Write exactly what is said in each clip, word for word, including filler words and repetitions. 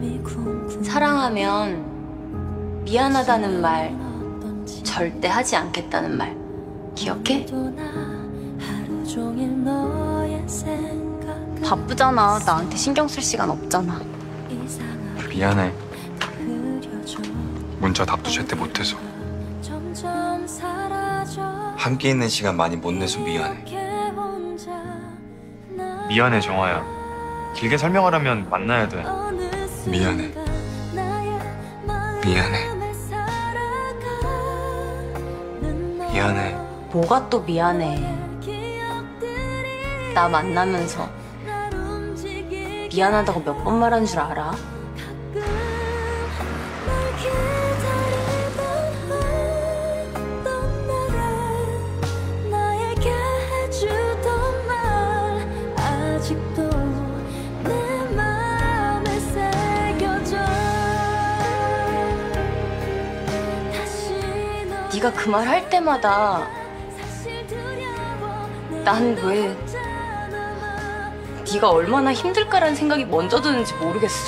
사랑하면 미안하다는 말 절대 하지 않겠다는 말 기억해? 바쁘잖아. 나한테 신경 쓸 시간 없잖아. 미안해. 문자 답도 제때 못해서. 함께 있는 시간 많이 못 내서 미안해. 미안해, 정화야. 길게 설명하려면 만나야 돼. 미안해. 미안해. 미안해. 뭐가 또 미안해. 나 만나면서 미안하다고 몇 번 말한 줄 알아? 네가 그 말 할 때마다 난 왜 네가 얼마나 힘들까라는 생각이 먼저 드는지 모르겠어.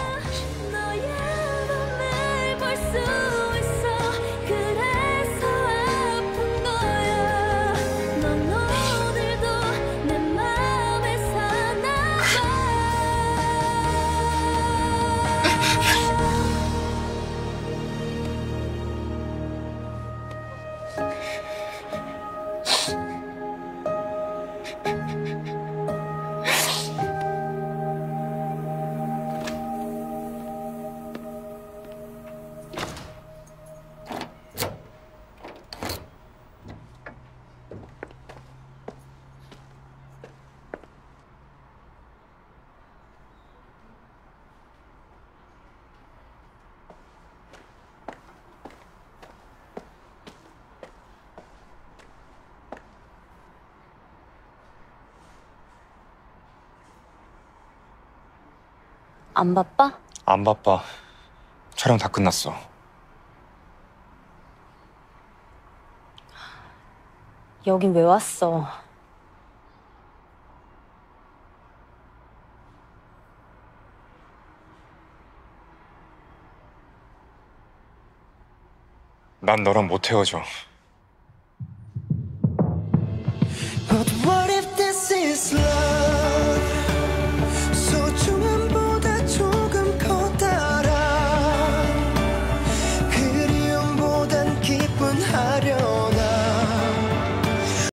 안 바빠? 안 바빠. 촬영 다 끝났어. 여긴 왜 왔어? 난 너랑 못 헤어져.